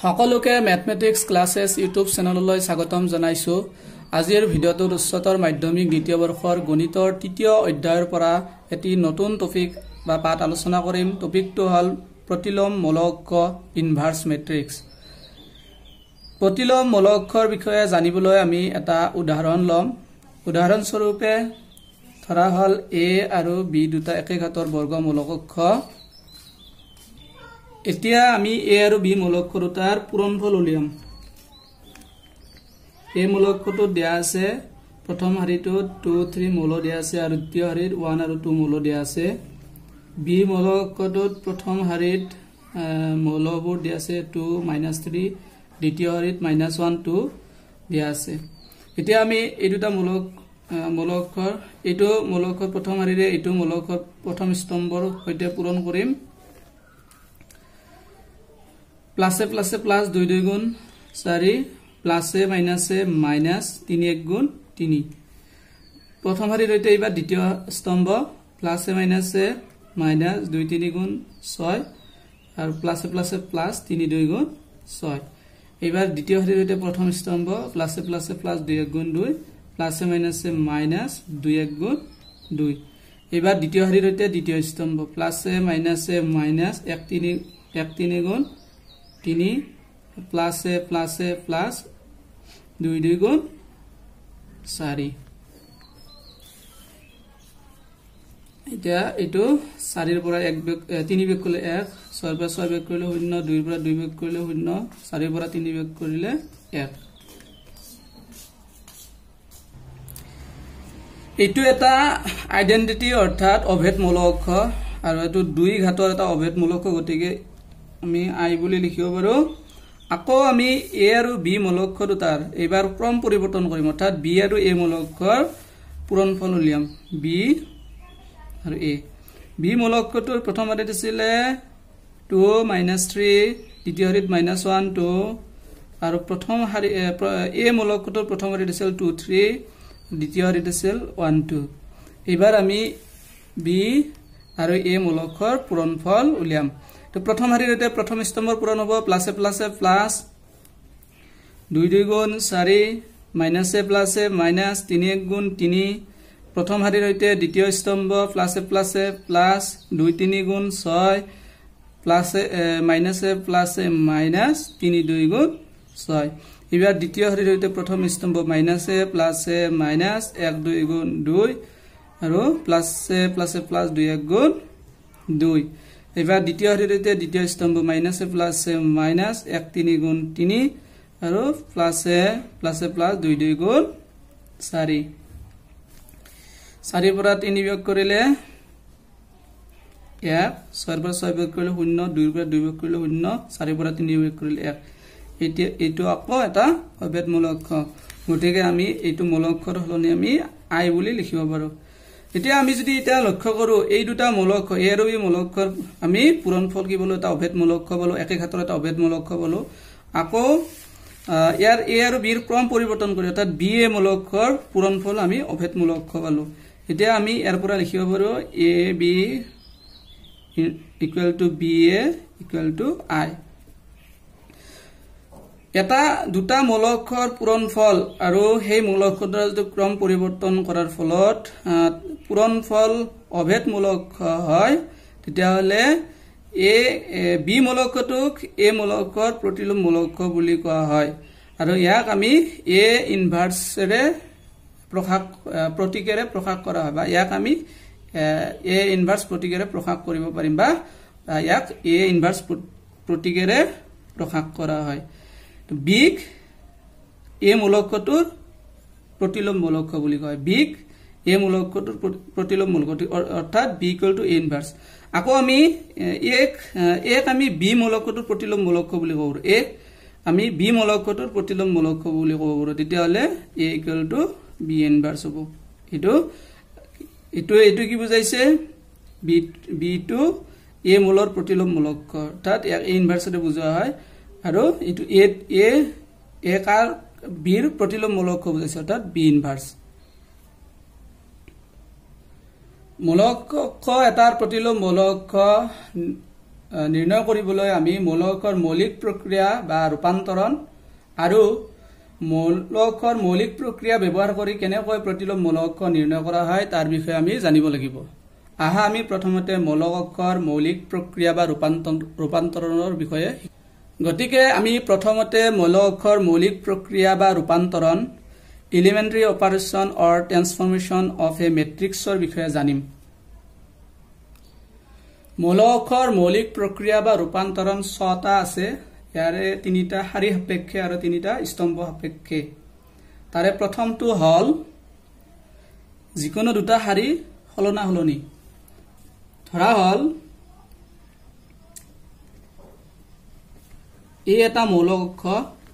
সকলোকে mathematics ক্লাसेस YouTube চেনেললৈ স্বাগতম জনাইছো। আজিৰ ভিডিঅ'টোত উচ্চতৰ মাধ্যমিক দ্বিতীয় বৰ্ষৰ গণিতৰ তৃতীয় অধ্যায়ৰ পৰা এটি নতুন টপিক বা পাঠ আলোচনা কৰিম। টপিকটো হ'ল প্ৰতিলোম মূলক ইনভাৰ্স মেট্ৰিক্স। প্ৰতিলোম মূলকৰ বিষয়ে জানিবলৈ আমি এটা উদাহৰণ লম। উদাহৰণ স্বৰূপে ধৰা হ'ল a আৰু b দুটা একে ঘাতৰ বৰ্গমূলক। এতিয়া আমি a আৰু b মূলক দুটাৰ পূৰণফল উলিয়াম। a মূলকটো দিয়া আছে প্ৰথম হাৰিটোত 2 3 মূল দিয়া আছে আৰু দ্বিতীয় হাৰিত 1 আৰু 2 মূল দিয়া আছে। b মূলকটোত প্ৰথম হাৰিত মূলবোৰ দিয়া আছে 2 -3, দ্বিতীয় হাৰিত -1 2 দিয়া আছে। এতিয়া আমি এই দুটা মূলকৰ এইটো মূলকৰ প্ৰথম হাৰিৰে এইটো মূলকৰ প্ৰথম স্তম্ভৰ সৈতে পূৰণ কৰিম। প্লাসে প্লাসে প্লাস 2 2 গুণ 4, প্লাসে মাইনাসে মাইনাস 3 1 গুণ 3। প্রথম হারির হইতে এবার দ্বিতীয় স্তম্ভ প্লাসে মাইনাসে মাইনাস 2 3 গুণ 6 আর প্লাসে প্লাসে প্লাস 3 2 গুণ 6। এবার দ্বিতীয় হারির হইতে প্রথম স্তম্ভ প্লাসে প্লাসে প্লাস 2 1 গুণ 2, প্লাসে মাইনাসে মাইনাস 2 1 গুণ 2। এবার দ্বিতীয় হারির হইতে দ্বিতীয় স্তম্ভ প্লাসে মাইনাসে মাইনাস 1 3 গুণ 3, প্লাসে প্লাসে প্লাস 2 2 গুণ 4। এটা এটো 4 এর পৰা 3 বিয়োগ কৰিলে 1, 6 এর পৰা 6 বিয়োগ কৰিলে 0, 2 এর পৰা 2 বিয়োগ কৰিলে 0, 4 এর পৰা 3 বিয়োগ কৰিলে 1। এটো এটা আইডেন্টিটি অৰ্থাৎ অভেদ মূলক আৰু এটো 2 ঘাতৰ এটা অভেদ মূলক, গতিকে আমি আই বুলি লিখিব পাৰো। আকৌ আমি a আৰু b মূলক দুটাৰ এবাৰ ক্ৰম পৰিৱৰ্তন কৰিম, অৰ্থাৎ b আৰু a মূলকৰ পূৰণফল উলিয়াম। b আৰু a b মূলকটোৰ প্ৰথম হাৰিত আছিল 2 -3, দ্বিতীয় হাৰিত -1 2 আৰু প্ৰথম হাৰি a মূলকটোৰ প্ৰথম হাৰিত আছিল 2 3, দ্বিতীয় হাৰিত আছিল 1 2। এবাৰ আমি b আৰু a মূলকৰ পূৰণফল উলিয়াম। তো প্ৰথম হাৰিৰ হতে প্ৰথম স্তম্ভৰ পূৰণ হ'ব প্লাসে প্লাসে প্লাস 2 2 গুণ 4, মাইনাসে প্লাসে মাইনাস 3 1 গুণ 3। প্ৰথম হাৰিৰ হতে দ্বিতীয় স্তম্ভ প্লাসে প্লাসে প্লাস 2 3 গুণ 6, প্লাসে মাইনাসে প্লাসে মাইনাস 3 2 গুণ 6। এবাৰ দ্বিতীয় হাৰিৰ হতে প্ৰথম স্তম্ভ মাইনাসে প্লাসে মাইনাস 1 2 গুণ 2 আৰু প্লাসে প্লাসে প্লাস 2 1 গুণ 2। এবাৰ দ্বিতীয় হাৰিৰ হতে দ্বিতীয় স্তম্ভ মাইনাসে প্লাসে মাইনাস 1 3 গুণ 3 আৰু প্লাসে প্লাসে প্লাস 2 2 গুণ 4। 4 পৰা 3 বিয়োগ কৰিলে 1, 6 পৰা 6 বিয়োগ কৰিলে 0, 2 পৰা 2 বিয়োগ কৰিলে 0, 4 পৰা 3 বিয়োগ কৰিলে 1। এইটো আকৌ এটা অভেদ মূলক, গতিকে আমি এইটো মূলকৰ হলনি আমি আই বুলি লিখিব পাৰো। এতিয়া আমি যদি এটা লক্ষ্য কৰো এই দুটা মূলক a আৰু b মূলকৰ আমি পূৰণফল কি বলো, এটা অভেদ মূলক বলো, একে ঘাতৰ এটা অভেদ মূলক বলো। আকৌ ইয়াৰ a আৰু b ৰ ক্ৰম পৰিৱৰ্তন কৰি অৰ্থাৎ b a মূলকৰ পূৰণফল আমি অভেদ মূলক পালো। এতিয়া আমি ইয়াৰ পৰা লিখিব পাৰো a b = b a = i। এটা দুটা মূলকৰ পূৰণফল আৰু সেই মূলকৰ দ্বাৰা ক্ৰম পৰিৱৰ্তন কৰাৰ ফলত পূৰণফল অভেদ মূলক হয়, তেতিয়া হলে b মূলকটোক a মূলকৰ প্ৰতিলোম মূলক বুলি কোৱা হয়। আৰু ইয়াক আমি a ইনভাৰ্সৰে প্ৰতীকেৰে প্ৰকাশ কৰা হয়, বা ইয়াক আমি a ইনভাৰ্স প্ৰতীকেৰে প্ৰকাশ কৰিব পাৰিম, বা ইয়াক a ইনভাৰ্স প্ৰতীকেৰে প্ৰকাশ কৰা হয়। বিগ a মূলকটোৰ প্ৰতিলোম মূলক বুলি কয়, বিগ a মূলকটোৰ প্ৰতিলোম মূলক, অৰ্থাৎ b = a ইনভাৰ্স। আকৌ আমি এক আমি b মূলকটোৰ প্ৰতিলোম মূলক বুলি কব পাৰো, এক আমি b মূলকটোৰ প্ৰতিলোম মূলক বুলি কব পাৰো, তেতিয়া হলে a = b ইনভাৰ্স হ'ব। এইটো কি বুজাইছে, b টো a মূলৰ প্ৰতিলোম মূলক, অৰ্থাৎ ইয়াক a ইনভাৰ্সৰে বুজোৱা হয়। আৰু এটো a কাৰ b ৰ প্ৰতিলোম মূলক বুজাইছে, অৰ্থাৎ b ইনভাৰ্স। মূলক এটাৰ প্ৰতিলোম মূলক নিৰ্ণয় কৰিবলৈ আমি মূলকৰ মৌলিক প্ৰক্ৰিয়া বা ৰূপান্তৰণ আৰু মূলকৰ মৌলিক প্ৰক্ৰিয়া ব্যৱহাৰ কৰি কেনেকৈ প্ৰতিলোম মূলক নিৰ্ণয় কৰা হয় তাৰ বিষয়ে আমি জানিব লাগিব। আহা আমি প্ৰথমতে মূলকৰ মৌলিক প্ৰক্ৰিয়া বা ৰূপান্তৰণৰ বিষয়ে। গতিকে আমি প্ৰথমতে মূলকৰ মৌলিক প্ৰক্ৰিয়া বা ৰূপান্তৰণ elementary operation or transformation of A মেট্ৰিক্সৰ বিষয়ে জানিম। মূলকৰ মৌলিক প্ৰক্ৰিয়া বা ৰূপান্তৰণ 6টা আছে। ইয়াৰে 3টা শাৰী সাপেক্ষে আৰু 3টা স্তম্ভ সাপেক্ষে। তাৰে প্ৰথমটো হল যিকোনো দুটা শাৰী সলনা সলনি। ধৰা হল এই এটা মৌলিক অক্ষ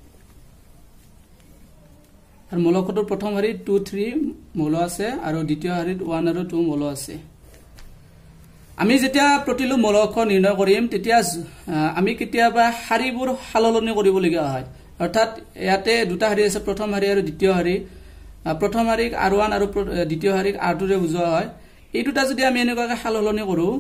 আৰু মৌলকটোৰ প্ৰথম শাৰীত 2 3 মৌল আছে আৰু দ্বিতীয় শাৰীত 1 আৰু 2 মৌল আছে। আমি যেতিয়া প্ৰতিলোম মৌলক নিৰ্ণয় কৰিম তেতিয়া আমি কেতিয়াবা শাৰীবোৰ সলনি কৰিবলগীয়া হয়। অৰ্থাৎ ইয়াতে দুটা শাৰী আছে, প্ৰথম শাৰী আৰু দ্বিতীয় শাৰী। প্ৰথম শাৰীক R1 আৰু দ্বিতীয় শাৰীক R2 ৰে বুজোৱা হয়। এই দুটা যদি আমি এনেকুৱাকৈ সলনি কৰো,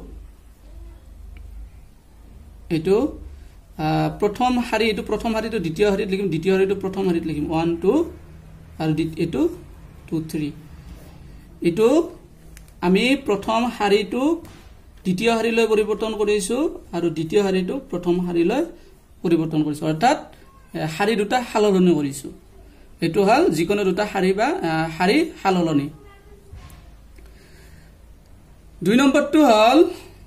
এইটো প্ৰথম শাৰী, এইটো প্ৰথম শাৰীটো দ্বিতীয় শাৰীত লিখিম, দ্বিতীয় শাৰীটো প্ৰথম শাৰীত লিখিম 1 2 আৰু এইটো 2 3। এইটো আমি প্ৰথম শাৰীটো দ্বিতীয় শাৰীলৈ পৰিৱৰ্তন কৰিছো আৰু দ্বিতীয় শাৰীটো প্ৰথম শাৰীলৈ পৰিৱৰ্তন কৰিছো। অৰ্থাৎ শাৰী দুটা সলনি কৰিছো। এইটো হল যিকোনো দুটা শাৰী বা শাৰী সলনি। 2 নম্বৰটো হল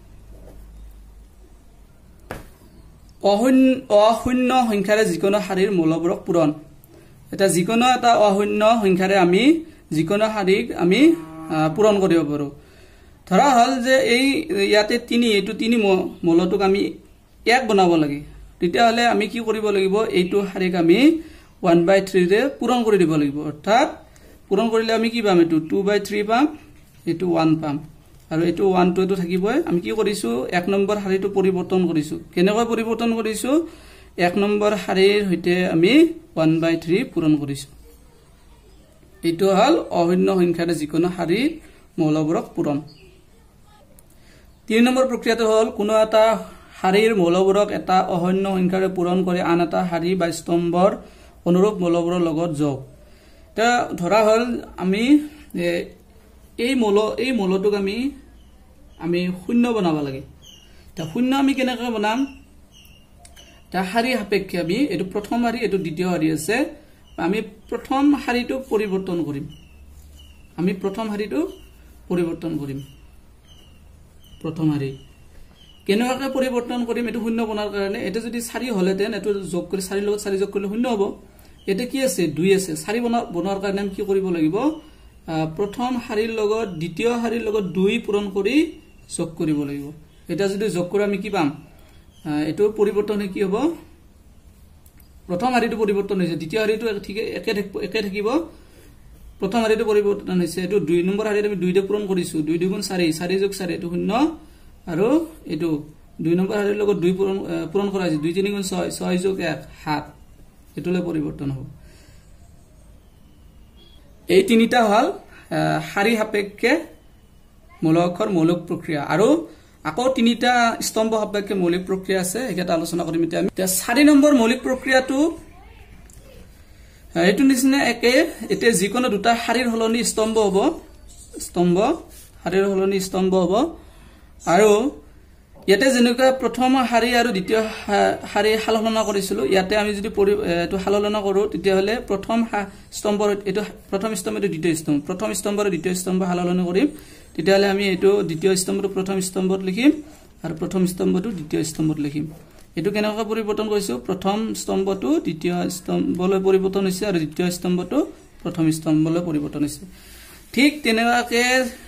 অশূন্য সংখ্যাৰে যিকোনো শাৰীৰ মৌলবোৰক পূৰণ। এটা যিকোনো এটা অশূন্য সংখ্যাৰে আমি যিকোনো শাৰীক আমি পূৰণ কৰিব পাৰো। ধৰা হল যে এই ইয়াতে 3, এইটো 3 মৌলটোক আমি 1 বনাব লাগে। তেতিয়াহলে আমি কি কৰিব লাগিব, এইটো শাৰীক আমি 1/3 ৰে পূৰণ কৰি দিব লাগিব। অৰ্থাৎ পূৰণ কৰিলে আমি কি পাম, এইটো 2/3 পাম, এইটো 1 পাম আৰু এইটো 1 2 টো থাকিবই। আমি কি কৰিছো, 1 নম্বৰ শাৰীটো পৰিৱৰ্তন কৰিছো। কেনেকৈ পৰিৱৰ্তন কৰিছো, 1 নম্বৰ শাৰীৰ সৈতে আমি 1/3 পূৰণ কৰিছো। এইটো হল অশূন্য সংখ্যাৰে যিকোনো শাৰীৰ মৌলবোৰক পূৰণ। 3 নম্বৰ প্ৰক্ৰিয়াটো হল কোনো এটা শাৰীৰ মৌলবোৰক এটা অশূন্য সংখ্যাৰে পূৰণ কৰি আন এটা শাৰী বা স্তম্ভৰ অনুৰূপ মৌলবোৰৰ লগত যোগ। ধৰা হল আমি এই মৌলটোক আমি শূন্য বনাব লাগে। শূন্য আমি কেনেকৈ বনাম, শাৰী সাপেক্ষে আমি এইটো প্ৰথম শাৰী, এইটো দ্বিতীয় শাৰী আছে, আমি প্ৰথম শাৰীটো পৰিৱৰ্তন কৰিম। প্ৰথম শাৰী কেনেকৈ পৰিৱৰ্তন কৰিম, এইটো শূন্য বনাৰ কাৰণে। এইটো যদি 4 হলেতেন এইটো যোগ কৰি 4 লগত 4 যোগ কৰিলে শূন্য হ'ব। এটা কি আছে, 2 আছে। 4 বনোৱাৰ কাৰণে আমি কি কৰিব লাগিব, প্ৰথম শাৰীৰ লগত দ্বিতীয় শাৰীৰ লগত 2 পূৰণ কৰি যোগ কৰিব লাগিব। এটা যদি যোগ কৰি আমি কি পাম, এইটো পৰিৱৰ্তন কি হ'ব, প্ৰথম শাৰীটো পৰিৱৰ্তন হৈছে, দ্বিতীয় শাৰীটো একে থাকিব, প্ৰথম শাৰীটো পৰিৱৰ্তন হৈছে। এইটো 2 নম্বৰ শাৰীত আমি 2 ৰে পূৰণ কৰিছো, 2 2 গুণ 4, 4 যোগ 4 এইটো 0 আৰু এইটো 2 নম্বৰ শাৰীৰ লগত 2 পূৰণ কৰা হৈছে, 2 3 গুণ 6, 6 যোগ 1 7, এইটোলৈ পৰিৱৰ্তন হ'ব। এই 3টা হল শাৰী সাপেক্ষে মূলকৰ মৌলিক প্ৰক্ৰিয়া। আৰু আকৌ 3টা স্তম্ভ সাপেক্ষে মৌলিক প্ৰক্ৰিয়া আছে, এইকেইটা আলোচনা কৰিম এতিয়া আমি। 4 নম্বৰ মৌলিক প্ৰক্ৰিয়াটো এইটো নিচিনা একে। এতিয়া যিকোনো দুটা শাৰীৰ সলনি স্তম্ভ হ'ব, শাৰীৰ সলনি স্তম্ভ হ'ব। আৰু ইয়াতে যেনেকুৱা প্ৰথম শাৰী আৰু দ্বিতীয় শাৰী সলনা কৰিছিলো, ইয়াতে আমি যদি এইটো সলনা কৰো তেতিয়াহলে প্ৰথম স্তম্ভৰ এইটো প্ৰথম স্তম্ভ, এইটো দ্বিতীয় স্তম্ভ, প্ৰথম স্তম্ভ আৰু দ্বিতীয় স্তম্ভ সলনি কৰিম। তেতিয়াহলে আমি এইটো দ্বিতীয় স্তম্ভটো প্ৰথম স্তম্ভত লিখিম আৰু প্ৰথম স্তম্ভটো দ্বিতীয় স্তম্ভত লিখিম। এইটো কেনেকৈ পৰিৱৰ্তন কৰিছো, প্ৰথম স্তম্ভটো দ্বিতীয় স্তম্ভলৈ পৰিৱৰ্তন হৈছে আৰু দ্বিতীয় স্তম্ভটো প্ৰথম স্তম্ভলৈ পৰিৱৰ্তন হৈছে। ঠিক তেনেকুৱাকে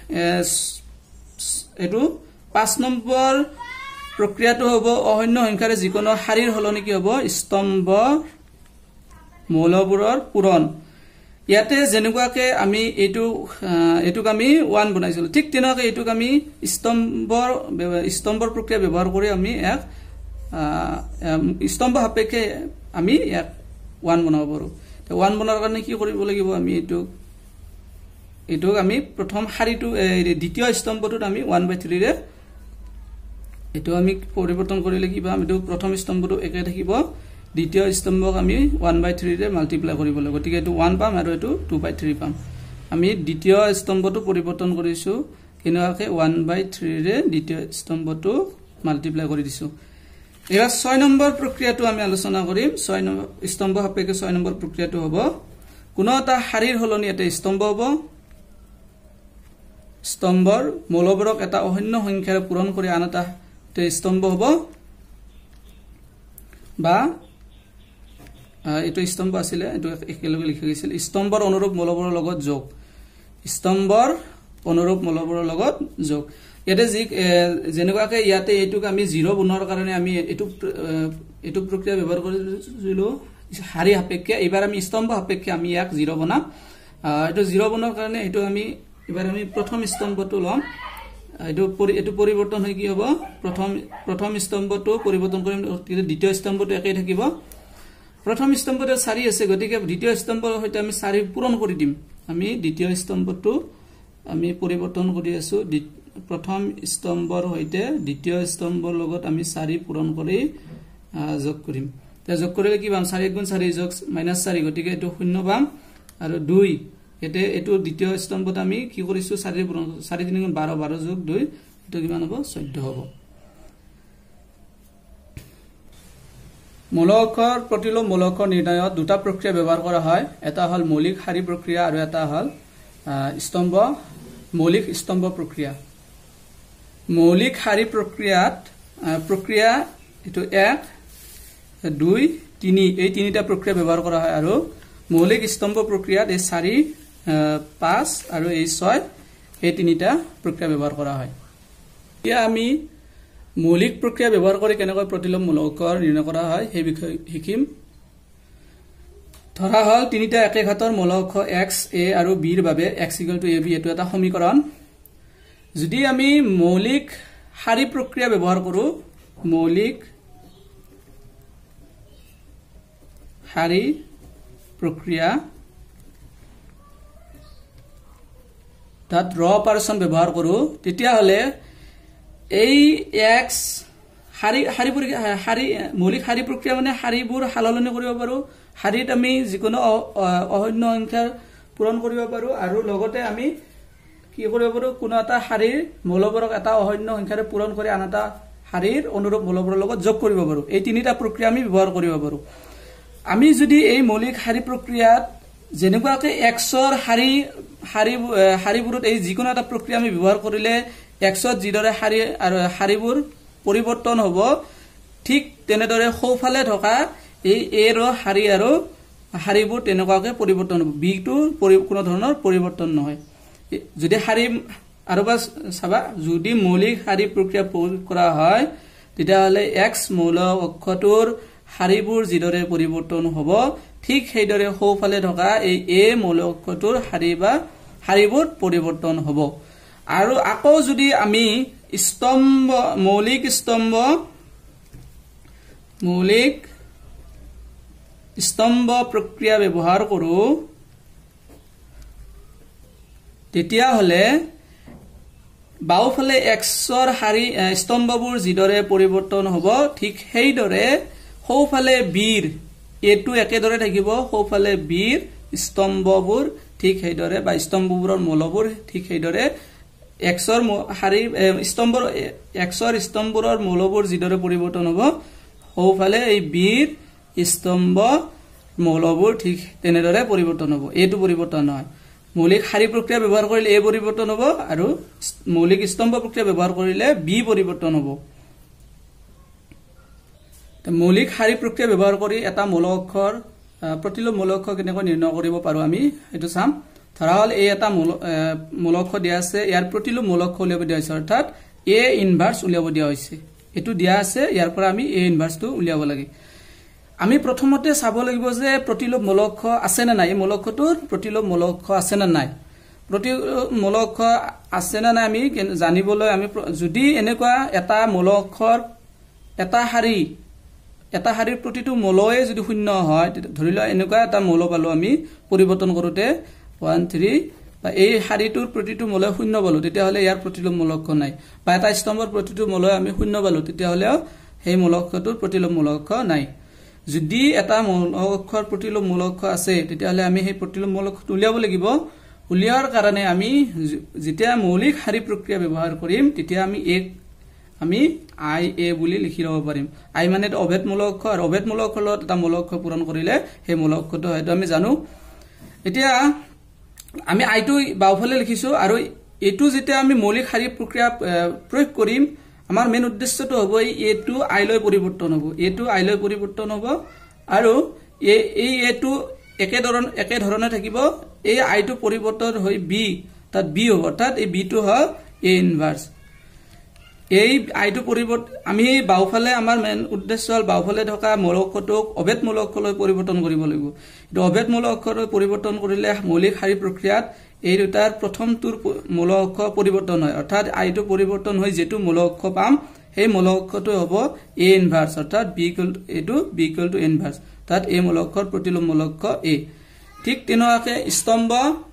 এইটো 5 নম্বৰ প্ৰক্ৰিয়াটো হ'ব অশূন্য সংখ্যাৰে যিকোনো শাৰীৰ সলনি কি হ'ব, স্তম্ভ মৌলবোৰৰ পূৰণ। ইয়াতে যেনেকুৱাকে আমি এইটোক আমি 1 বনাইছিলো, ঠিক তেনেকুৱাকে এইটোক আমি স্তম্ভৰ প্ৰক্ৰিয়া ব্যৱহাৰ কৰি আমি এক স্তম্ভ সাপেক্ষে আমি 1 বনাব পাৰো। 1 বনোৱাৰ কাৰণে কি কৰিব লাগিব, আমি এইটোক আমি প্ৰথম শাৰীটো দ্বিতীয় স্তম্ভটোত আমি 1/3 ৰে এটো আমি পরিবর্তন করিলে কি পাম এটো প্রথম স্তম্ভটো একে থাকিব দ্বিতীয় স্তম্ভক আমি 1/3 ৰে মাল্টিপ্লাই কৰিব লাগিব গতিকে এটো 1 পাম আৰু এটো 2/3 পাম আমি দ্বিতীয় স্তম্ভটো পরিবর্তন কৰিছো কিনাকে 1/3 ৰে দ্বিতীয় স্তম্ভটো মাল্টিপ্লাই কৰি দিছো এবা 6 নম্বৰ প্ৰক্ৰিয়াটো আমি আলোচনা কৰিম 6 নম্বৰ স্তম্ভ সাপেক্ষে 6 নম্বৰ প্ৰক্ৰিয়াটো হ'ব কোনো এটা শাৰীৰ হলনি এটা স্তম্ভ হ'ব স্তম্ভৰ মূলবোৰক এটা অহন্য সংখ্যাৰে পূৰণ কৰি আন এটা স্তম্ভ হ'ব বা এটো স্তম্ভ আছিল এটো একেলগে লিখা গৈছিল স্তম্ভৰ অনুৰূপ মূলবোৰৰ লগত যোগ স্তম্ভৰ অনুৰূপ মূলবোৰৰ লগত যোগ ইয়াতে যেনেকুৱাকে ইয়াতে এটুক আমি 0 বনোৱাৰ কাৰণে আমি এটু প্ৰক্ৰিয়া ব্যৱহাৰ কৰিছিলো শাৰী সাপেক্ষে এবাৰ আমি স্তম্ভ সাপেক্ষে আমি এক 0 বনাম এটো 0 বনোৱাৰ কাৰণে এটো আমি এবাৰ আমি প্ৰথম স্তম্ভটো লম এটো পৰিবৰ্তন হৈ কি হ'ব প্ৰথম স্তম্ভটো পৰিবৰ্তন কৰিম দ্বিতীয় স্তম্ভটো একেই থাকিব প্ৰথম স্তম্ভটো 4 আছে গতিকে দ্বিতীয় স্তম্ভৰ সৈতে আমি 4 পূৰণ কৰি দিম আমি দ্বিতীয় স্তম্ভটো আমি পৰিবৰ্তন কৰি আছো প্ৰথম স্তম্ভৰ সৈতে দ্বিতীয় স্তম্ভৰ লগত আমি 4 পূৰণ কৰি যোগ কৰিম তে যোগ কৰিলে কি পাম 4 * 4 = -4 গতিকে এটো 0 পাম আৰু 2 এটো দ্বিতীয় স্তম্ভত আমি কি কৰিছো 4 পূৰণ 4 3 * 12 12 + 2 এটো কিমান হ'ব 14 হ'ব মূলকৰ প্ৰতিলোম মূলকৰ নিৰ্ণয়ত দুটা প্ৰক্ৰিয়া ব্যৱহাৰ কৰা হয় এটা হল মৌলিক শাৰী প্ৰক্ৰিয়া আৰু এটা হল মৌলিক স্তম্ভ প্ৰক্ৰিয়া মৌলিক শাৰী প্ৰক্ৰিয়াত প্ৰক্ৰিয়া এটো 1 2 3 এই তিনিটা প্ৰক্ৰিয়া ব্যৱহাৰ কৰা হয় আৰু মৌলিক স্তম্ভ প্ৰক্ৰিয়াত এই 4 5 আৰু এই 6 এই তিনিটা প্ৰক্ৰিয়া ব্যৱহাৰ কৰা হয় এতিয়া আমি মৌলিক প্ৰক্ৰিয়া ব্যৱহাৰ কৰি কেনেকৈ প্ৰতিলোম মূলকৰ নিৰ্ণয় কৰা হয় সেই বিষয়ে শিকিম ধৰা হল তিনিটা একে ঘাতৰ মূলক x a আৰু b ৰ বাবে x = ab এটো এটা সমীকৰণ যদি আমি মৌলিক শাৰী প্ৰক্ৰিয়া ব্যৱহাৰ কৰো মৌলিক শাৰী প্ৰক্ৰিয়া তাত ৰ অপাৰেচন ব্যৱহাৰ কৰো তেতিয়া হলে এই x মৌলিক শাৰী প্ৰক্ৰিয়া মানে শাৰীবোৰ হাললনি কৰিব পাৰো শাৰীত আমি যিকোনো অহন্য সংখ্যাৰ পূৰণ কৰিব পাৰো আৰু লগতে আমি কি কৰিব পাৰো কোনো এটা শাৰীৰ মূলবোৰক এটা অহন্য সংখ্যাৰে পূৰণ কৰি আন এটা শাৰীৰ অনুৰূপ মূলবোৰৰ লগত যোগ কৰিব পাৰো এই তিনিটা প্ৰক্ৰিয়া আমি ব্যৱহাৰ কৰিব পাৰো আমি যদি এই মৌলিক শাৰী প্ৰক্ৰিয়াত যেনেকুৱাকে x ৰ শাৰীবোৰত এই যিকোনো এটা প্ৰক্ৰিয়া আমি ব্যৱহাৰ কৰিলে x ত যিদৰে শাৰী আৰু শাৰীবোৰ পৰিৱৰ্তন হ'ব ঠিক তেনেদৰে সোঁফালে থকা এই a ৰ শাৰী আৰু শাৰীবোৰ তেনেকুৱাকে পৰিৱৰ্তন হ'ব b টো কোনো ধৰণৰ পৰিৱৰ্তন নহয় যদি শাৰী আৰু বাস চাবা যদি মৌলিক শাৰী প্ৰক্ৰিয়া প্ৰয়োগ কৰা হয় তেতিয়া হলে x মৌল অক্ষটোৰ শাৰীবোৰ যিদৰে পৰিৱৰ্তন হ'ব ঠিক সেইদৰে সোঁফালে থকা এই a মৌল অক্ষটোৰ শাৰীবোৰ পৰিৱৰ্তন হ'ব আৰু আকৌ যদি আমি মৌলিক স্তম্ভ প্ৰক্ৰিয়া ব্যৱহাৰ কৰো তেতিয়া হলে বাওফালে x ৰ স্তম্ভবোৰ যিদৰে পৰিৱৰ্তন হ'ব ঠিক সেইদৰে সোঁফালে b ৰ এটো একেদৰে থাকিব সোঁফালে b ৰ স্তম্ভবোৰ ঠিক সেইদৰে বা স্তম্ভবোৰৰ মূলবোৰ ঠিক সেইদৰে x ৰ স্তম্ভবোৰৰ মূলবোৰ যিদৰে পৰিৱৰ্তন হ'ব সোঁফালে এই b ৰ স্তম্ভ মূলবোৰ ঠিক তেনেদৰে পৰিৱৰ্তন হ'ব এটো পৰিৱৰ্তন নহয় মৌলিক শাৰী প্ৰক্ৰিয়া ব্যৱহাৰ কৰিলে a পৰিৱৰ্তন হ'ব আৰু মৌলিক স্তম্ভ প্ৰক্ৰিয়া ব্যৱহাৰ কৰিলে b পৰিৱৰ্তন হ'ব মৌলিক শাৰী প্ৰক্ৰিয়া ব্যৱহাৰ কৰি এটা মূল অক্ষৰ প্ৰতিলোম মূল অক্ষৰ কেনেকৈ নিৰ্ণয় কৰিব পাৰো আমি এটো চাম ধৰা হল এই এটা মূল অক্ষৰ দিয়া আছে ইয়াৰ প্ৰতিলোম মূল অক্ষৰ উলিয়াব দিয়া হৈছে অৰ্থাৎ a ইনভাৰ্স উলিয়াব দিয়া হৈছে এটো দিয়া আছে ইয়াৰ পৰা আমি a ইনভাৰ্সটো উলিয়াব লাগে আমি প্ৰথমতে চাব লাগিব যে প্ৰতিলোম মূল অক্ষৰ আছে না নাই এই মূল অক্ষৰটোৰ প্ৰতিলোম মূল অক্ষৰ আছে না নাই প্ৰতিলোম মূল অক্ষৰ আছে না নাই আমি জানিবলৈ আমি যদি এনেকুৱা এটা মূল অক্ষৰ এটা শাৰীৰ প্ৰতিটো মূলয়ে যদি শূন্য হয় ধৰিলা এনেকুৱা এটা মূল পালো আমি পৰিৱৰ্তন কৰোতে 1 3 বা এই শাৰীটোৰ প্ৰতিটো মূলয় শূন্য পালো তেতিয়াহলে ইয়াৰ প্ৰতিলোম মূলক নাই বা এটা স্তম্ভৰ প্ৰতিটো মূলয় আমি শূন্য পালো তেতিয়াহলে সেই মূলকটোৰ প্ৰতিলোম মূলক নাই যদি এটা মূলকৰ প্ৰতিলোম মূলক আছে তেতিয়াহলে আমি সেই প্ৰতিলোম মূলক উলিয়াব লাগিব উলিয়াৰ কাৰণে আমি যেতিয়া মৌলিক শাৰী প্ৰক্ৰিয়া ব্যৱহাৰ কৰিম তেতিয়া আমি আই এ বুলি লিখি লব পাৰিম আই মানে অভেদ মূলক আৰু অভেদ মূলকৰ লগত এটা মূলক পূৰণ কৰিলে সেই মূলকটো হয়তো আমি জানো এতিয়া আমি আইটো বাওফালে লিখিছো আৰু এটো যেতিয়া আমি মৌলিক শাৰী প্ৰক্ৰিয়া প্ৰয়োগ কৰিম আমাৰ মেইন উদ্দেশ্যটো হ'ব এটো আই লৈ পৰিৱৰ্তন হ'ব এটো আই লৈ পৰিৱৰ্তন হ'ব আৰু এই এটো একে ধৰণে থাকিব এই আইটো পৰিৱৰ্তন হৈ বি তাত বি হ'ব অৰ্থাৎ এই বিটো হয় এ ইনভাৰ্স এই আইটো পৰিৱৰ্তন আমি বাওফালে আমাৰ মেইন উদ্দেশ্য হল বাওফালে থকা মূলকটোক অভেদ মূলকলৈ পৰিৱৰ্তন কৰিব লাগিব এই অভেদ মূলকলৈ পৰিৱৰ্তন কৰিলে মৌলিক শাৰী প্ৰক্ৰিয়াত এই দুটাৰ প্ৰথমটোৰ মূলক পৰিৱৰ্তন হয় অৰ্থাৎ আইটো পৰিৱৰ্তন হৈ যেটো মূলক পাম সেই মূলকটো হ'ব এ ইনভাৰ্স অৰ্থাৎ বি ইকুৱেল টু ইনভাৰ্স তাত এই মূলকৰ প্ৰতিলোম মূলক এ ঠিক তেনেকৈ স্তম্ভ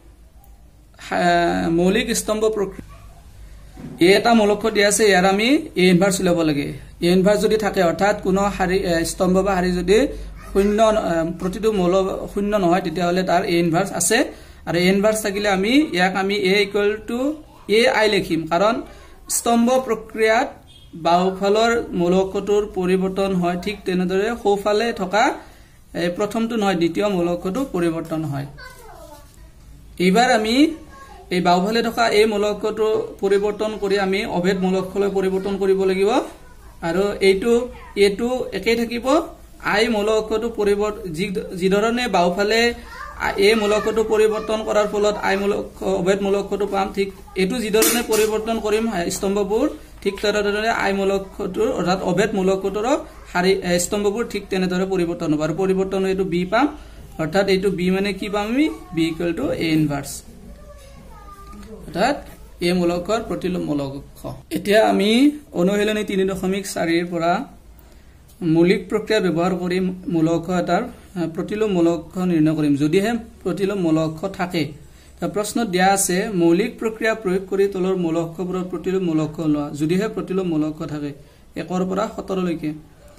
মৌলিক স্তম্ভ প্ৰক্ৰিয়া এটা মূলক দিয়া আছে ইয়াৰ আমি এ ইনভাৰ্স লব লাগে এ ইনভাৰ্স যদি থাকে অৰ্থাৎ কোনো শাৰী স্তম্ভ বা শাৰী যদি শূন্য প্ৰতিটো মূল শূন্য নহয় তেতিয়াহলে তাৰ এ ইনভাৰ্স আছে আৰু এ ইনভাৰ্স থাকিলে আমি ইয়াক আমি a equal to A I লিখিম কাৰণ স্তম্ভ প্ৰক্ৰিয়াত বাওফালৰ মূলকটোৰ পৰিৱৰ্তন হয় ঠিক তেনেদৰে সোঁফালে থকা প্ৰথমটো নহয় দ্বিতীয় মূলকটো পৰিৱৰ্তন হয় এইবাৰ আমি এই বাওফালে থকা এই মূলকটো পৰিৱৰ্তন কৰি আমি অভেদ মূলকলৈ পৰিৱৰ্তন কৰিব লাগিব আৰু এটো একেই থাকিব আই মূলকটো পৰিৱৰ্তন যি ধৰণে বাওফালে এই মূলকটো পৰিৱৰ্তন কৰাৰ ফলত আই মূলক অভেদ মূলকটো পাম ঠিক এটো যি ধৰণে পৰিৱৰ্তন কৰিম স্তম্ভবোৰ ঠিক তেনেদৰে আই মূলকটোৰ অৰ্থাৎ অভেদ মূলকটোৰ শাৰী স্তম্ভবোৰ ঠিক তেনেদৰে পৰিৱৰ্তন হ'ব আৰু পৰিৱৰ্তন এইটো বি পাম অৰ্থাৎ এইটো বি মানে কি পাম আমি B equal to A inverse অৰ্থাৎ এই মূলকৰ প্ৰতিলোম মূলক এতিয়া আমি অনুশীলনী 3.4 ৰ পৰা মৌলিক প্ৰক্ৰিয়া ব্যৱহাৰ কৰি মূলক এটাৰ প্ৰতিলোম মূলক নিৰ্ণয় কৰিম যদিহে প্ৰতিলোম মূলক থাকে প্ৰশ্নত দিয়া আছে মৌলিক প্ৰক্ৰিয়া প্ৰয়োগ কৰি তলৰ মূলকবোৰৰ প্ৰতিলোম মূলক লোৱা যদিহে প্ৰতিলোম মূলক থাকে 1 ৰ পৰা 17 লৈকে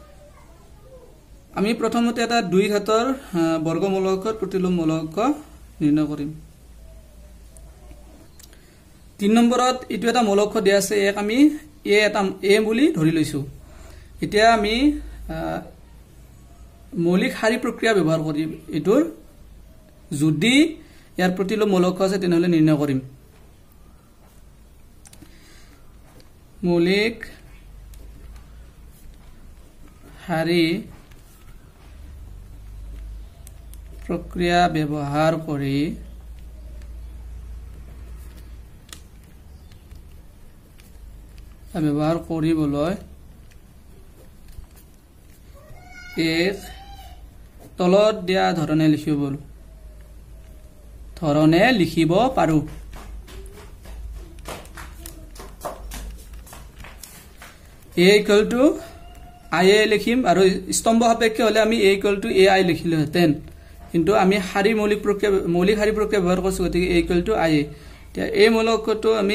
আমি প্ৰথমতে এটা 2 ঘাতৰ বৰ্গমূলকৰ প্ৰতিলোম মূলক নিৰ্ণয় কৰিম 3 নম্বৰত ইটো এটা মূলক দিয়া আছে এক আমি এ বুলি ধৰি লৈছো এতিয়া আমি মৌলিক শাৰী প্ৰক্ৰিয়া ব্যৱহাৰ কৰিম ইটোৰ যদি ইয়াৰ প্ৰতিলোম মূলক আছে তেনেহলে নিৰ্ণয় কৰিম মৌলিক শাৰী প্ৰক্ৰিয়া ব্যৱহাৰ কৰি ব্যৱহাৰ কৰিবলৈ এক তলত দিয়া ধৰণে লিখিব পাৰো a equal to I A লিখিম আৰু স্তম্ভ সাপেক্ষে হলে আমি a equal to A I লিখিলো হেতেন কিন্তু আমি শাৰী মৌলিক শাৰী প্ৰক্ৰিয়া ব্যৱহাৰ কৰিছো গতিকে a equal to I A এতিয়া এই মূলকটো আমি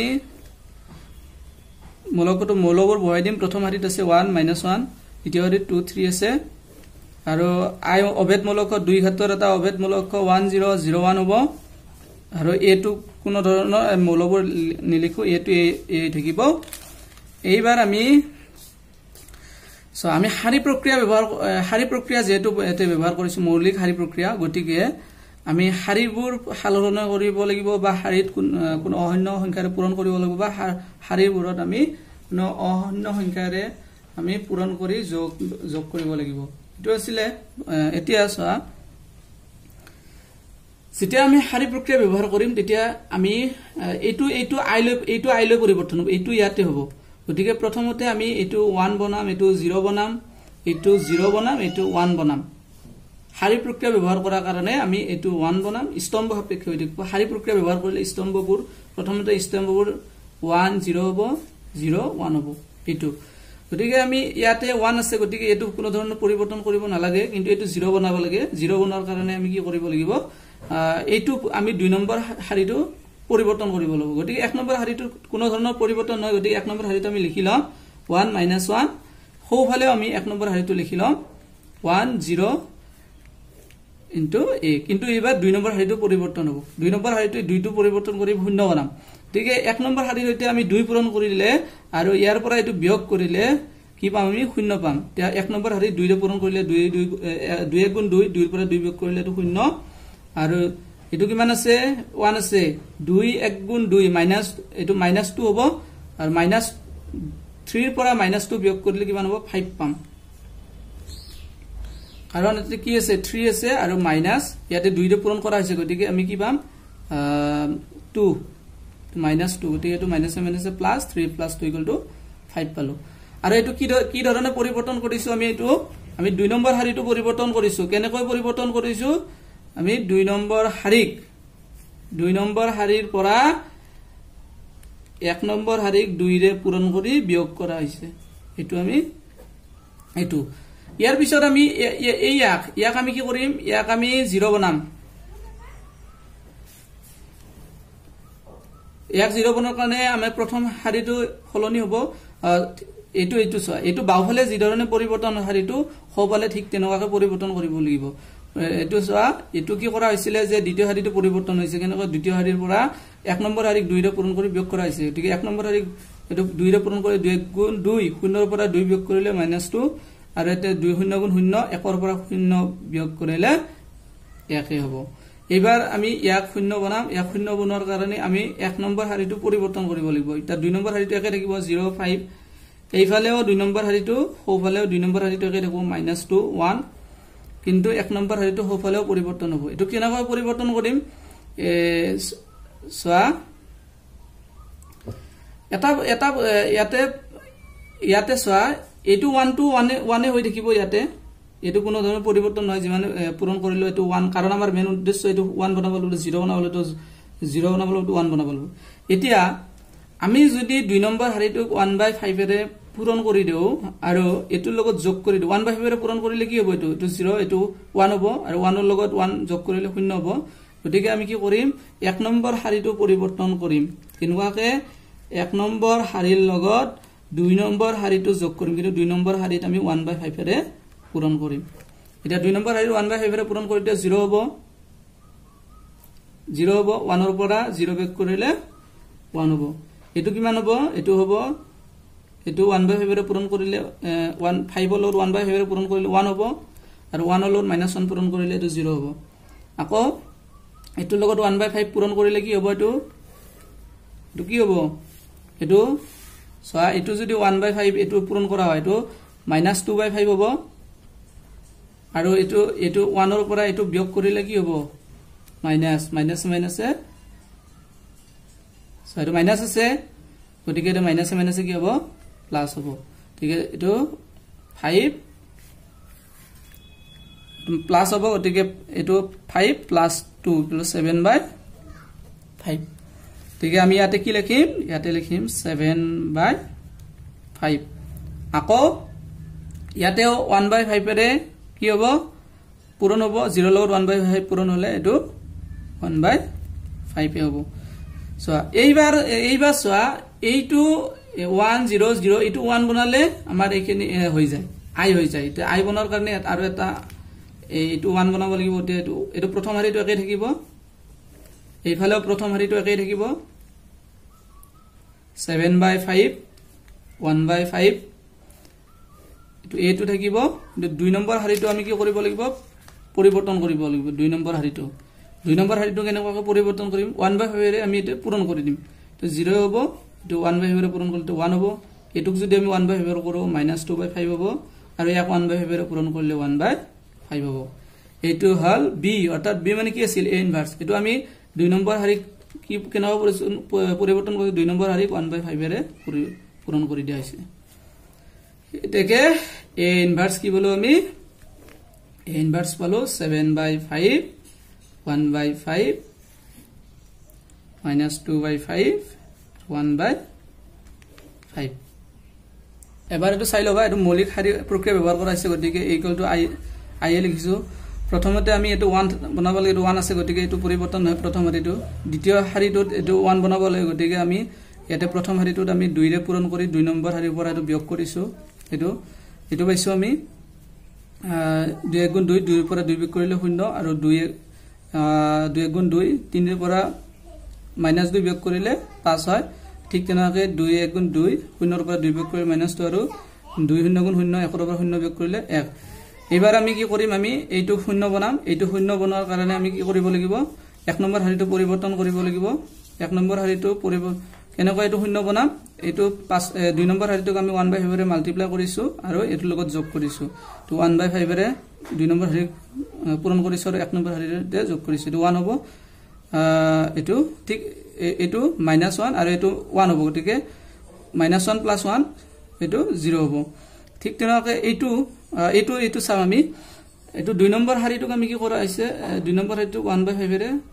মূলকটো মূলবোৰ বহাই দিম প্ৰথম শাৰীত আছে 1 - 1 দ্বিতীয় শাৰীত 2 3 আছে আৰু আই অভেদ মূলক 2 ঘাতৰ এটা অভেদ মূলক 1 0 0 1 হ'ব আৰু এটো কোনো ধৰণৰ মূলবোৰ নিলিখো এটো এ থাকিব এইবাৰ আমি আমি শাৰী প্ৰক্ৰিয়া যেহেতু এতে ব্যৱহাৰ কৰিছো মৌলিক শাৰী প্ৰক্ৰিয়া গতিকে আমি শাৰীবোৰ সালসলনি কৰিব লাগিব বা শাৰীত কোনো অহন্য সংখ্যাৰে পূৰণ কৰিব লাগিব বা শাৰীবোৰত আমি কোনো অহন্য সংখ্যাৰে আমি পূৰণ কৰি যোগ কৰিব লাগিব এটো আছিল এতিয়া চোৱা যেতিয়া আমি শাৰী প্ৰক্ৰিয়া ব্যৱহাৰ কৰিম তেতিয়া আমি এইটো আই লৈ পৰিৱৰ্তন হ'ব এইটো ইয়াতে হ'ব গতিকে প্ৰথমতে আমি এইটো 1 বনাম এইটো 0 বনাম এইটো 0 বনাম এইটো 1 বনাম শাৰী প্ৰক্ৰিয়া ব্যৱহাৰ কৰাৰ কাৰণে আমি এইটো 1 বনাম স্তম্ভ সাপেক্ষে হৈ থাকিব শাৰী প্ৰক্ৰিয়া ব্যৱহাৰ কৰিলে স্তম্ভবোৰ প্ৰথমতে স্তম্ভবোৰ 1 0 হ'ব 0 1 হ'ব এইটো গতিকে আমি ইয়াতে 1 আছে গতিকে এইটো কোনো ধৰণৰ পৰিৱৰ্তন কৰিব নালাগে কিন্তু এইটো 0 বনাব লাগে 0 বনোৱাৰ কাৰণে আমি কি কৰিব লাগিব এইটো আমি 2 নম্বৰ শাৰীটো পৰিৱৰ্তন কৰিব লাগিব গতিকে 1 নম্বৰ শাৰীটো কোনো ধৰণৰ পৰিৱৰ্তন নহয় গতিকে 1 নম্বৰ শাৰীটো আমি লিখি লম 1 - 1 সোঁফালেও আমি 1 নম্বৰ শাৰীটো লিখি লম 1 0 into a কিন্তু এবাৰ 2 নম্বৰ শাৰীটো পৰিৱৰ্তন হ'ব 2 নম্বৰ শাৰীটো 2টো পৰিৱৰ্তন কৰি শূন্য বনাম ঠিক আছে 1 নম্বৰ শাৰীৰ সৈতে আমি 2 পূৰণ কৰিলে আৰু ইয়াৰ পৰা এটো বিয়োগ কৰিলে কি পাম আমি শূন্য পাম তেতিয়া 1 নম্বৰ শাৰী 2 ৰে পূৰণ কৰিলে 2 গুণ 2 2 ৰ পৰা 2 বিয়োগ কৰিলে এটো শূন্য আৰু এটো কিমান আছে 1 আছে 2 1 গুণ 2 মাইনাস এটো -2 হ'ব আৰু -3 ৰ পৰা -2 বিয়োগ কৰিলে কিমান হ'ব 5 পাম কাৰণ এতে কি আছে 3 আছে আৰু মাইনাস ইয়াতে 2 ৰে পূৰণ কৰা হৈছে গতিকে আমি কি পাম 2 -2 গতিকে এটো মাইনাসে মাইনাসে প্লাস 3 + 2 = 5 পালো আৰু এটো কি ধৰণে পৰিৱৰ্তন কৰিছো আমি 2 নম্বৰ শাৰীটো পৰিৱৰ্তন কৰিছো কেনেকৈ পৰিৱৰ্তন কৰিছো আমি 2 নম্বৰ শাৰীৰ পৰা 1 নম্বৰ শাৰীক 2 ৰে পূৰণ কৰি বিয়োগ কৰা হৈছে এটো আমি এটো ইয়াৰ পিছত আমি ইয়াক আমি কি কৰিম ইয়াক আমি 0 বনাম ইয়াক 0 বনাৰ কাৰণে আমি প্ৰথম শাৰীটো খলনি হ'ব এটো চোৱা এটো বাওফালে যি ধৰণে পৰিৱৰ্তন শাৰীটো সোঁফালে ঠিক তেনেকুৱাকৈ পৰিৱৰ্তন কৰিব লাগিব এটো চোৱা এটো কি কৰা হৈছিল যে দ্বিতীয় শাৰীটো পৰিৱৰ্তন হৈছে কেনেকৈ দ্বিতীয় শাৰীৰ পৰা 1 নম্বৰ শাৰীক 2 ৰে পূৰণ কৰি বিয়োগ কৰা হৈছে গতিকে 1 নম্বৰ শাৰীক এটো 2 ৰে পূৰণ কৰি 2 গুণ 2 শূন্যৰ পৰা 2 বিয়োগ কৰিলে -2 আৰু এতে 2 শূন্য গুণ 0 1 ৰ পৰা 0 বিয়োগ কৰিলে 1 হ'ব এবাৰ আমি ইয়াক 0 বনাম ইয়াক 0 বনোৱাৰ কাৰণে আমি 1 নম্বৰ শাৰীটো পৰিৱৰ্তন কৰিব লাগিব এটা 2 নম্বৰ শাৰীটো একে থাকিব 0 5 এইফালেও 2 নম্বৰ শাৰীটো সোঁফালেও 2 নম্বৰ শাৰীটো একে থাকিব -2 1 কিন্তু 1 নম্বৰ শাৰীটো সোঁফালেও পৰিৱৰ্তন হ'ব এটো কেনেকৈ পৰিৱৰ্তন কৰিম সোৱা এটা ইয়াতে সোৱা এটো 1 to 1 হৈ থাকিব ইয়াতে এটো কোনো ধৰণৰ পৰিৱৰ্তন নহয় যিমান পূৰণ কৰিলো এটো 1 কাৰণ আমাৰ মেইন উদ্দেশ্য এটো 1 বনাবলৈ 0 বনাবলৈ তো 0 বনাবলৈ 1 বনাবলৈ এতিয়া আমি যদি 2 নম্বৰ শাৰীটোক 1/5 এৰে পূৰণ কৰি দিও আৰু এটোৰ লগত যোগ কৰি দিও 1/5 এৰে পূৰণ কৰিলে কি হ'ব এটো 0 এটো 1 হ'ব আৰু 1 ৰ লগত 1 যোগ কৰিলে 0 হ'ব গতিকে আমি কি কৰিম 1 নম্বৰ শাৰীটো পৰিৱৰ্তন কৰিম কিনৱাকে 1 নম্বৰ শাৰীৰ লগত 2 নম্বৰ শাৰীটো যোগ কৰিম কিন্তু 2 নম্বৰ শাৰীত আমি 1/5 এৰে পূৰণ কৰিম এটা 2 নম্বৰ শাৰীৰ 1/5 এৰে পূৰণ কৰিলে 0 হ'ব 1 ৰ পৰা 0 বিয়োগ কৰিলে 1 হ'ব এটো কিমান হ'ব এটো হ'ব এটো 1/5 এৰে পূৰণ কৰিলে 5 ৰ লগত 1/5 এৰে পূৰণ কৰিলে 1 হ'ব আৰু 1 ৰ লগত -1 পূৰণ কৰিলে এটো 0 হ'ব আকৌ এটোৰ লগত 1/5 পূৰণ কৰিলে কি হ'ব এটো কি হ'ব এটো সোৱা এটো যদি 1/5 এটো পূৰণ কৰা হয় এটো -2/5 হ'ব আৰু এটো 1 ৰ পৰা এটো বিয়োগ কৰিলে কি হ'ব মাইনাস সো এটো মাইনাস আছে গতিকে এটো মাইনাসে কি হ'ব প্লাস হ'ব ঠিক আছে এটো 5 প্লাস হ'ব গতিকে এটো 5 + 2 = 7/5 ঠিক আছে আমি ইয়াতে কি লিখিম ইয়াতে লিখিম 7/5 আকৌ ইয়াতেও 1/5 এৰে কি হ'ব পূৰণ হ'ব 0 লগত 1/5 পূৰণ হলে এটো 1/5 হ'ব সোৱা এইবাৰ সোৱা এইটো 1 0 0 এইটো 1 বনালে আমাৰ এইখিনি হৈ যায় i হৈ যায় তে i বনাৰ কাৰণে আৰু এটা এইটো 1 বনাব লাগিব এটো প্ৰথম শাৰীটো একে থাকিব এইফালেও প্ৰথম শাৰীটো একে থাকিব 7/5 1/5 এটো থাকিব 2 নম্বৰ শাৰীটো আমি কি কৰিব লাগিব পৰিৱৰ্তন কৰিব লাগিব 2 নম্বৰ শাৰীটো কেনেকৈ পৰিৱৰ্তন কৰিম 1/5 এৰে আমি এটো পূৰণ কৰি দিম তো 0 হ'ব এটো 1/5 এৰে পূৰণ কৰিলে 1 হ'ব এটুক যদি আমি 1/5 এৰে কৰো -2/5 হ'ব আৰু ইয়াক 1/5 এৰে পূৰণ কৰিলে 1/5 হ'ব এটো হল b অৰ্থাৎ b মানে কি আছিল a ইনভার্স এটো আমি 2 নম্বৰ শাৰীক কি কেনেকৈ পৰিৱৰ্তন কৰি 2 নম্বৰ শাৰীক 1/5 এৰে পূৰণ কৰি দিয়া হৈছে এটাকে a ইনভার্স কি বলো আমি a ইনভার্স পালো 7/5 1/5 -2/5 1/5 এবাৰ এটো চাই লবা এটো মৌলিক শাৰী প্ৰক্ৰিয়া ব্যৱহাৰ কৰা হৈছে গতিকে ইকুয়াল টু i লিখিছো প্ৰথমতে আমি এটো 1 বনাব লাগে, 1 আছে গতিকে এটো পৰিৱৰ্তন নহয় প্ৰথম হাৰিটো। দ্বিতীয় হাৰিটোত এটো 1 বনাব লাগে গতিকে আমি ইয়াতে প্ৰথম হাৰিটোত আমি 2 ৰে পূৰণ কৰি 2 নম্বৰ হাৰিৰ পৰা এটো বিয়োগ কৰিছো। এটো পাইছো আমি 2 * 2 2 ৰ পৰা 2 বিয়োগ কৰিলে 0 আৰু 2 * 2 3 ৰ পৰা -2 বিয়োগ কৰিলে 5 হয়। ঠিক তেনেকৈ 2 * 2 0 ৰ পৰা 2 বিয়োগ কৰিলে -2 আৰু 2 0 * 0 1 ৰ পৰা 0 বিয়োগ কৰিলে 1। এবাৰ আমি কি কৰিম, আমি এইটো 0 বনাম। এইটো 0 বনোৱাৰ কাৰণে আমি কি কৰিব লাগিব, 1 নম্বৰ হাৰিটো পৰিৱৰ্তন কৰিব লাগিব। 1 নম্বৰ হাৰিটো কেনেকৈ এইটো 0 বনাম, এইটো 2 নম্বৰ হাৰিটোক আমি 1/5 ৰে মাল্টিপ্লাই কৰিছো আৰু এইটোৰ লগত যোগ কৰিছো। তো 1/5 ৰে 2 নম্বৰ হাৰি পূৰণ কৰিছো আৰু 1 নম্বৰ হাৰিতে যোগ কৰিছো। এইটো 1 হ'ব। এইটো ঠিক এইটো -1 আৰু এইটো 1 হ'ব গতিকে -1 + 1 এইটো 0 হ'ব। ঠিক তেনেকৈ এইটো চাম আমি। এইটো 2 নম্বৰ হাৰিটোক আমি কি কৰা হৈছে, 2 নম্বৰ হাৰিটোক 1/5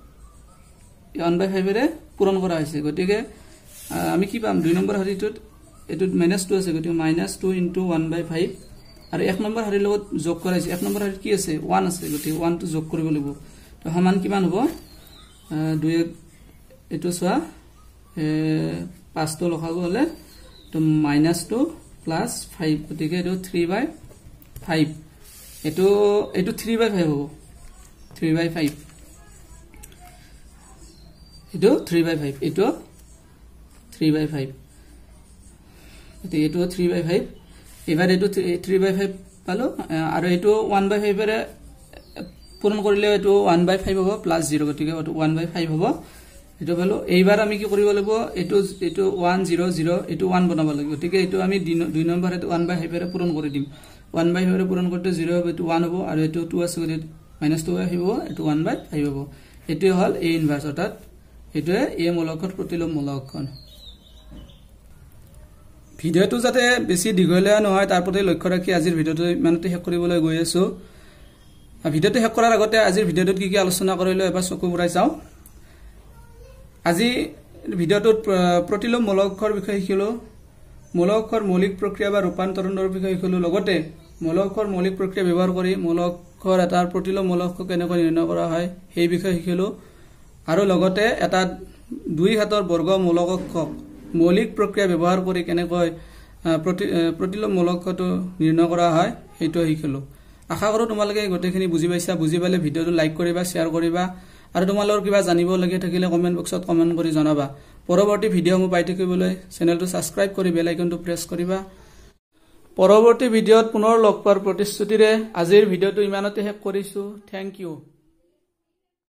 ৰে পূৰণ কৰা হৈছে গতিকে আমি কি পাম, 2 নম্বৰ হাৰিটোত এইটো -2 আছে গতিকে -2 * 1/5 আৰু 1 নম্বৰ হাৰিৰ লগত যোগ কৰা হৈছে। 1 নম্বৰ হাৰিত কি আছে, 1 আছে গতিকে 1 টো যোগ কৰিব লাগিব। তো সমান কিমান হ'ব, 2 এইটো চোৱা 5 টো লখাব হলে তো -2 + 5 গতিকে এইটো 3/5। এইটো 3/5 হ'ব, 3/5 এইটো 3/5 এইটো 3/5 এইটো 3/5। এবাৰ এইটো 3/5 পালো আৰু এইটো 1/5 ৰে পূৰণ কৰিলে এইটো 1/5 হ'ব +0 গতিকে 1/5 হ'ব। এইটো পালো। এইবাৰ আমি কি কৰিব লাগিব, এইটো 1 0 0 এইটো 1 বনাব লাগিব গতিকে এইটো আমি 2 নম্বৰ হাৰিটো 1/5 ৰে পূৰণ কৰি দিম। 1/5 ৰে পূৰণ কৰিলে 0 হ'ব, এইটো 1 হ'ব আৰু এইটো 2 আছে গতিকে -2 আহিব, এইটো 1/5 হ'ব। এইটোৱে হ'ল a ইনভাৰ্স, অৰ্থাৎ এইটোৱে a মূলকৰ প্ৰতিলোম মূলকখন। ভিডিওটো যাতে বেছি দীঘলীয়া নহয় তাৰ প্ৰতি লক্ষ্য ৰাখি আজিৰ ভিডিওটো ইমানতে শেষ কৰিবলৈ গৈ আছো। ভিডিওটো শেষ কৰাৰ আগতে আজিৰ ভিডিওটোত কি আলোচনা কৰিলো এবাৰ চকু ফুৰাই চাও। আজি ভিডিওটোত প্ৰতিলোম মূলকৰ বিষয়ে শিকিলো, মূলকৰ মৌলিক প্ৰক্ৰিয়া বা ৰূপান্তৰণৰ বিষয়ে শিকিলো, লগতে মূলকৰ মৌলিক প্ৰক্ৰিয়া ব্যৱহাৰ কৰি মূলকৰ এটা প্ৰতিলোম মূলক কেনেকৈ নিৰ্ণয় কৰা হয় সেই বিষয়ে শিকিলো, আৰু লগতে এটা 2 ঘাতৰ বৰ্গ মূলকক মৌলিক প্ৰক্ৰিয়া ব্যৱহাৰ কৰি কেনেকৈ প্ৰতিলোম মূলকটো নিৰ্ণয় কৰা হয় সেইটো শিকিলো। আশা কৰো তোমালোকে গোটেইখিনি বুজি পাইছা। বুজি পালে ভিডিওটো লাইক কৰিবা, শ্বেয়াৰ কৰিবা আৰু তোমালোকৰ কিবা জানিব লাগে থাকিলে কমেন্ট বক্সত কমেন্ট কৰি জনাবা। পৰৱৰ্তী ভিডিওসমূহ পাই থাকিবলৈ চেনেলটো সাবস্ক্ৰাইব কৰি বেল আইকনটো প্ৰেছ কৰিবা। পৰৱৰ্তী ভিডিওত পুনৰ লগ পোৱাৰ প্ৰতিশ্ৰুতিৰে আজিৰ ভিডিওটো ইমানতে শেষ কৰিছো। Thank U.